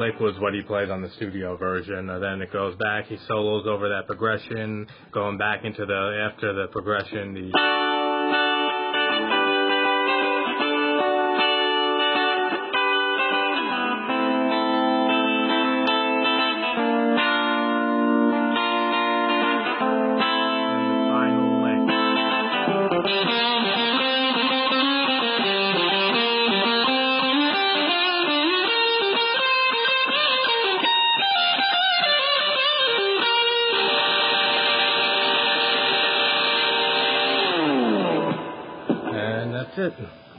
like was what he played on the studio version. Then it goes back, he solos over that progression, going back into after the progression, the